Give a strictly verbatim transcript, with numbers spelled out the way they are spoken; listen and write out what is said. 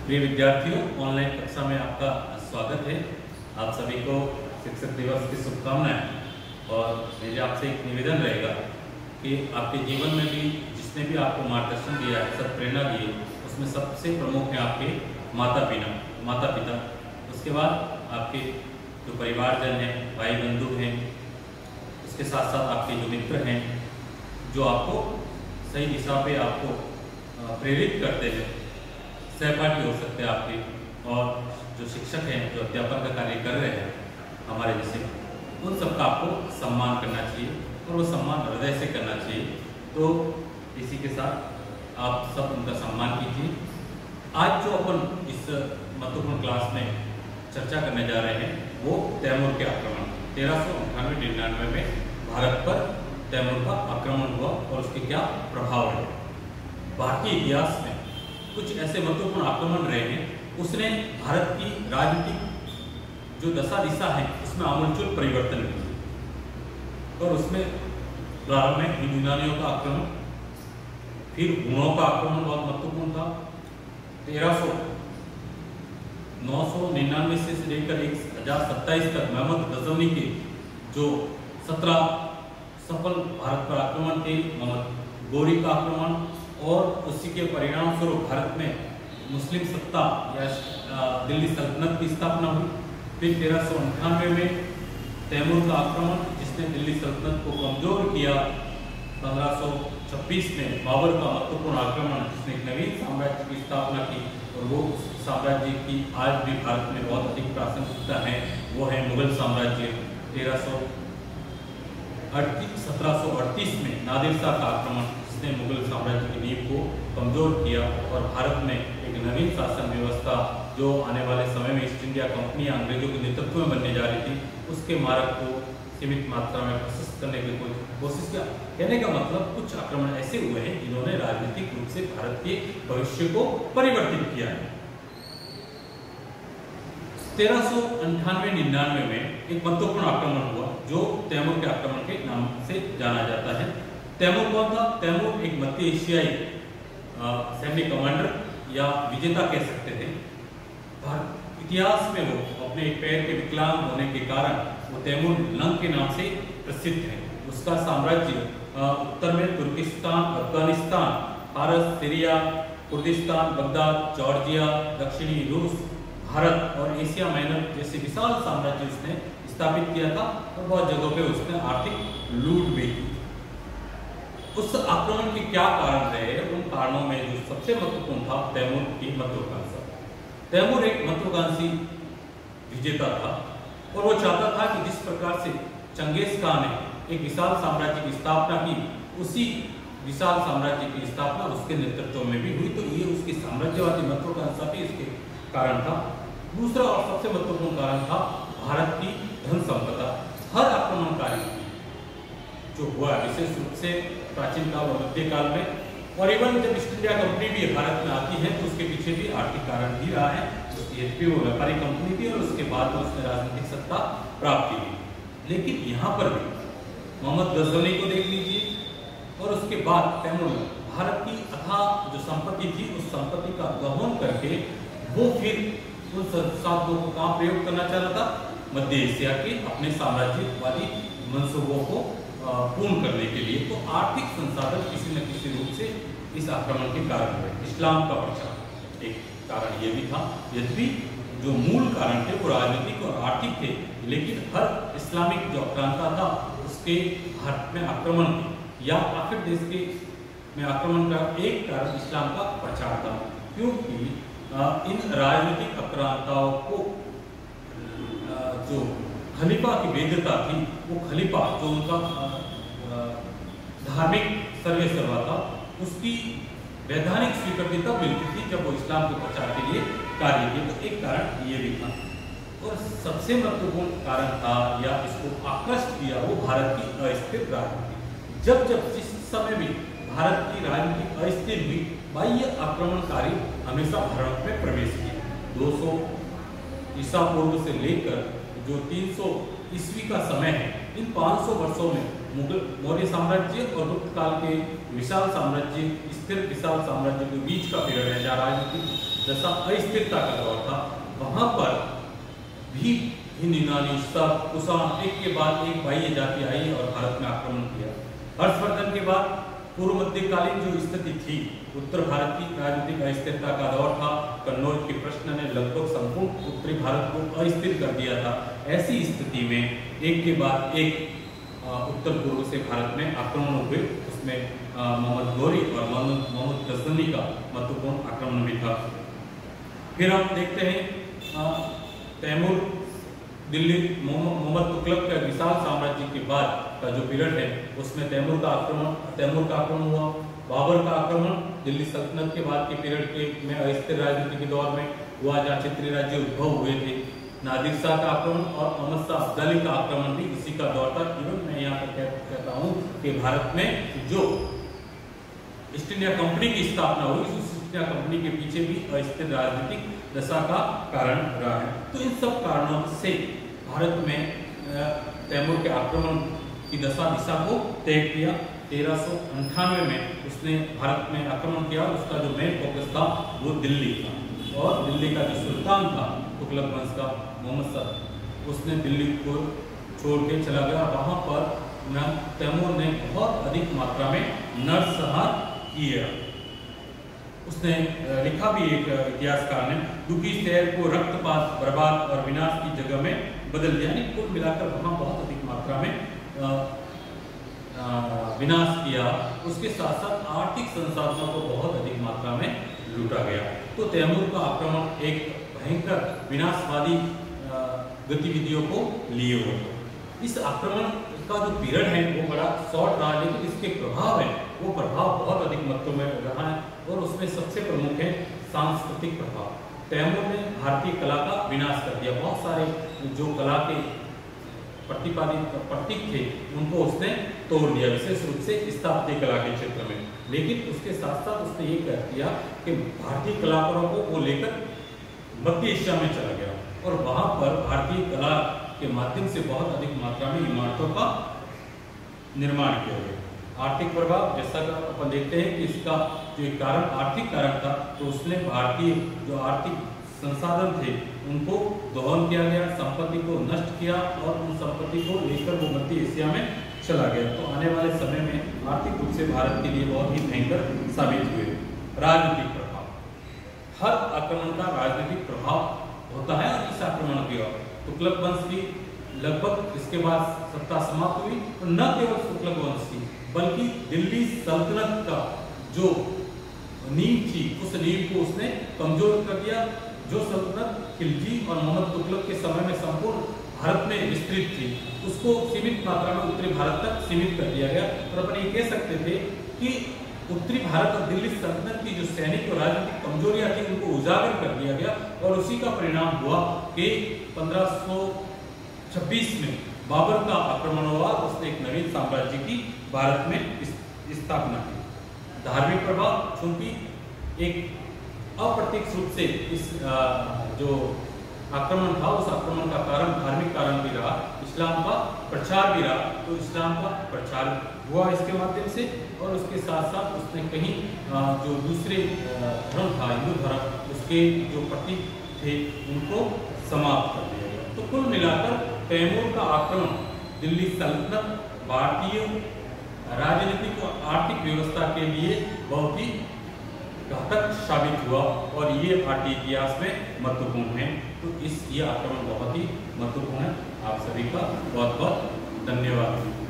प्रिय विद्यार्थियों, ऑनलाइन कक्षा में आपका स्वागत है। आप सभी को शिक्षक दिवस की शुभकामनाएं। और मेरे आपसे एक निवेदन रहेगा कि आपके जीवन में भी जिसने भी आपको मार्गदर्शन दिया है, सब प्रेरणा दी है, उसमें सबसे प्रमुख है आपके माता पिता माता पिता उसके बाद आपके जो परिवारजन हैं, भाई बंधु हैं, उसके साथ साथ आपके जो मित्र हैं, जो आपको सही दिशा पे आपको प्रेरित करते हैं, सहपाठी हो सकते हैं आपके, और जो शिक्षक हैं, जो अध्यापन का कार्य कर रहे हैं हमारे जैसे, उन सबका आपको सम्मान करना चाहिए और वो सम्मान हृदय से करना चाहिए। तो इसी के साथ आप सब उनका सम्मान कीजिए। आज जो अपन इस महत्वपूर्ण क्लास में चर्चा करने जा रहे हैं वो तैमूर के आक्रमण, तेरह सौ अंठानवे निन्यानवे में भारत पर तैमूर का आक्रमण हुआ और उसके क्या प्रभाव रहे। भारतीय इतिहास में कुछ ऐसे महत्वपूर्ण आक्रमण रहे हैं, उसने भारत की राजनीतिक जो दशा दिशा है उसमें आमूलचूल परिवर्तन किया। और उसमें प्रारंभ में यूनानियों का आक्रमण, फिर हुणों का आक्रमण बहुत महत्वपूर्ण था। तेरह सौ नौ सौ निन्यानवे से लेकर एक हजार सत्ताईस तक मोहम्मद गजनवी के जो सत्रह सफल भारत पर आक्रमण थे, मोहम्मद गोरी का आक्रमण, और उसी के परिणाम स्वरूप भारत में मुस्लिम सत्ता या दिल्ली सल्तनत की स्थापना हुई। फिर तेरह सौ अंठानवे में तैमूर का आक्रमण, जिसने दिल्ली सल्तनत को कमजोर किया। पंद्रह सौ छब्बीस में बाबर का महत्वपूर्ण आक्रमण, जिसने एक नवीन साम्राज्य की स्थापना की, और वो साम्राज्य की आज भी भारत में बहुत अधिक प्रासंगिकता है, वो है मुगल साम्राज्य। तेरह सौ अड़तीस सत्रह सौ अड़तीस में नादिर शाह का आक्रमण, जिसने मुगल साम्राज्य की नींव को कमजोर किया और भारत में एक नवीन शासन व्यवस्था जो आने वाले समय में ईस्ट इंडिया कंपनी अंग्रेजों के नेतृत्व में बनने जा रही थी, उसके मार्ग को सीमित मात्रा में प्रशस्त करने की कोशिश किया। कहने का मतलब कुछ आक्रमण ऐसे हुए हैं जिन्होंने राजनीतिक रूप से भारत के भविष्य को परिवर्तित किया है। तेरह सौ अंठानवे निन्यानवे में एक महत्वपूर्ण आक्रमण हुआ जो तैमूर के आक्रमण के नाम से जाना जाता है। तैमूर कौन था? तैमूर एक मध्य एशियाई सैन्य कमांडर या विजेता कह सकते थे। इतिहास में वो अपने एक पैर के विकलांग होने के कारण वो तैमूर लंग के नाम से प्रसिद्ध है। उसका साम्राज्य उत्तर में तुर्किस्तान, अफगानिस्तान, फारस, सीरिया, कुर्दिस्तान, बगदाद, जॉर्जिया, दक्षिणी रूस, भारत और एशिया माइनर जैसे विशाल साम्राज्य उसने स्थापित किया था, और बहुत जगहों पे उसने आर्थिक लूट भी की। उस आक्रमण के क्या कारण रहे? उन कारणों में जो सबसे महत्वपूर्ण था तैमूर की महत्वाकांक्षा। तैमूर एक महत्वाकांक्षी विजेता था और वो चाहता था कि जिस प्रकार से चंगेज खान ने एक विशाल साम्राज्य की स्थापना की, उसी विशाल साम्राज्य की स्थापना उसके नेतृत्व में भी हुई। तो ये उसकी साम्राज्यवादी महत्वाकांक्षा भी इसके कारण था। दूसरा और सबसे महत्वपूर्ण कारण था भारत की धन संपदा। हर आक्रमणकारी जो हुआ, विशेष रूप से प्राचीन काल और मध्य काल में, और इवन जब ईस्ट इंडिया कंपनी भी भारत में आती है तो उसके पीछे भी आर्थिक कारण भी रहा है। उसकी एचपी वो व्यापारिक कंपनी थी और उसके बाद में उसने राजनीतिक सत्ता प्राप्त की। लेकिन यहाँ पर भी मोहम्मद गजनवी को देख लीजिए, और उसके बाद तैमूर भारत की अथाह जो संपत्ति थी उस संपत्ति का दोहन करके वो फिर उन संसाधनों को कहाँ प्रयोग करना चाह रहा था? मध्य एशिया के अपने साम्राज्यवादी मंसूबों को पूर्ण करने के लिए। तो आर्थिक संसाधन किसी न किसी रूप से इस आक्रमण के कारण हुए। इस्लाम का प्रचार एक कारण ये भी था, यद्यपि जो मूल कारण थे वो राजनीतिक और आर्थिक थे, लेकिन हर इस्लामिक जो आक्रांता था उसके भारत में आक्रमण या आखिर देश के में आक्रमण का एक कारण इस्लाम का प्रचार था, क्योंकि इन राजनीतिक आक्रांताओं को जो खलीफा की वैधता थी, वो खलीफा जो उनका धार्मिक सर्वे सर्वा था, उसकी वैधानिक स्वीकृति तब मिलती थी जब वो इस्लाम के प्रचार के लिए कार्य किए। तो एक कारण ये भी था, और सबसे महत्वपूर्ण कारण था या इसको आकर्षित किया वो भारत की अस्थिर राजनीति। जब जब जिस समय भी भारत की राजनीति अस्थिर हुई, बाह्य आक्रमणकारी हमेशा भारत में प्रवेश किए। दो सौ ईसा पूर्व से लेकर जो तीन सौ ईस्वी का समय है, इन पाँच सौ वर्षों में मुगल मौर्य साम्राज्य और गुप्त काल के विशाल साम्राज्य, स्थिर विशाल साम्राज्य के बीच का पीरियड है जहाँ राजनीतिक दशा अस्थिरता का दौर था, वहां पर भी हिंद यूनानी सब कुषाण एक के बाद एक बाह्य जाति आई और भारत में आक्रमण किया। हर्षवर्धन के बाद पूर्व मध्यकालीन जो स्थिति थी, उत्तर भारत की राजनीतिक अस्थिरता का दौर था। कन्नौज के प्रश्न ने लगभग संपूर्ण उत्तरी भारत को अस्थिर कर दिया था। ऐसी स्थिति में एक के बाद एक उत्तर पूर्व से भारत में आक्रमण हुए। उसमें मोहम्मद गौरी और मोहम्मद गजनवी का महत्वपूर्ण आक्रमण भी था। फिर हम देखते हैं तैमूर दिल्ली मोहम्मद तुगलक का विशाल साम्राज्य के बाद का जो पीरियड है, उसमें तैमूर का आक्रमण तैमूर का आक्रमण हुआ। बाबर का आक्रमण दिल्ली सल्तनत के बाद के पीरियड के में अस्थिर राजनीति के दौर में हुआ, जहाँ क्षेत्रीय राज्य उद्भव हुए थे। नादिर शाह का आक्रमण और अहमद शाह अब्दाली का आक्रमण भी इसी का दौर था। इवन मैं यहाँ पर कहता हूँ कि भारत में जो ईस्ट इंडिया कंपनी की स्थापना हुई, उस ईस्ट इंडिया कंपनी के पीछे भी अस्थिर राजनीतिक दशा का कारण रहा है। तो इन सब कारणों से भारत में तैमूर के आक्रमण की दशा दिशा को तय किया। तेरह सौ अंठानवे में उसने भारत में आक्रमण किया। उसका जो मेन फोकस था वो दिल्ली था, और दिल्ली का जो सुल्तान था तुगलक वंश का मोहम्मद शाह, उसने दिल्ली को छोड़ के चला गया। वहाँ पर तैमूर ने बहुत अधिक मात्रा में नरसंहार किया। उसने लिखा भी एक इतिहासकार ने, दुखी शहर को रक्तपात, बर्बाद और विनाश की जगह में बदल दिया। यानी कुल मिलाकर वहाँ बहुत अधिक मात्रा में आ, आ, विनाश किया। उसके साथ साथ आर्थिक संसाधनों को बहुत अधिक मात्रा में लूटा गया। तो तैमूर का आक्रमण एक भयंकर विनाशवादी गतिविधियों को लिए हुए। इस आक्रमण का जो पीरियड है वो बड़ा शॉर्ट रहा, लेकिन इसके प्रभाव है वो प्रभाव बहुत अधिक मात्रा में रहा है, और उसमें सबसे प्रमुख है सांस्कृतिक प्रभाव। तैमूर ने भारतीय कला का विनाश कर दिया। बहुत सारे जो कला के प्रतिपादित प्रतीक थे उनको उसने तोड़ दिया, विशेष रूप से स्थापत्य कला के क्षेत्र में। लेकिन उसके साथ साथ उसने ये कह दिया कि भारतीय कलाकारों को वो लेकर मध्य एशिया में चला गया, और वहाँ पर भारतीय कला के माध्यम से बहुत अधिक मात्रा में इमारतों का निर्माण किया गया। आर्थिक प्रभाव, जैसा कि अपन देखते हैं कि इसका जो एक कारण आर्थिक कारण था, तो उसने भारतीय जो आर्थिक संसाधन थे उनको दोहन किया गया, संपत्ति को नष्ट किया, और उन संपत्ति को लेकर वो मध्य एशिया में चला गया। तो आने वाले समय में आर्थिक रूप से भारत के लिए बहुत ही भयंकर साबित हुए। राजनीतिक प्रभाव, हर आक्रमण का राजनीतिक प्रभाव होता है, और इस आक्रमण के तुगलक वंश की लगभग इसके बाद सत्ता समाप्त हुई। और न केवल तुगलक वंश की, बल्कि दिल्ली सल्तनत का जो नींव थी, उस नींव को उसने कमजोर कर दिया। जो सल्तनत खिलजी और मोहम्मद तुगलक के समय में संपूर्ण भारत में विस्तृत थी, उसको सीमित मात्रा में उत्तरी भारत तक सीमित कर दिया गया। और अपन ये कह सकते थे कि उत्तरी भारत और दिल्ली सल्तनत की जो सैनिक और राजनीतिक कमजोरियां थी उनको उजागर कर दिया गया, और उसी का परिणाम हुआ कि पंद्रह सौ छब्बीस में बाबर का आक्रमण हुआ। उसने एक नवीन साम्राज्य की भारत में स्थापना की। धार्मिक प्रभाव, चूंकि एक अप्रत्यक्ष रूप से इस जो आक्रमण था, उस आक्रमण का कारण धार्मिक कारण भी रहा, इस्लाम का प्रचार भी रहा। तो इस्लाम का प्रचार हुआ इसके माध्यम से, और उसके साथ साथ उसने कहीं जो दूसरे धर्म था, हिंदू धर्म, उसके जो प्रतीक थे उनको समाप्त कर दिया गया। तो कुल मिलाकर तैमूर का आक्रमण दिल्ली सल्तनत, भारतीय राजनीतिक और आर्थिक व्यवस्था के लिए बहुत ही घातक साबित हुआ, और ये भारतीय इतिहास में महत्वपूर्ण है। तो इस ये आक्रमण बहुत ही महत्वपूर्ण है। आप सभी का बहुत बहुत धन्यवाद।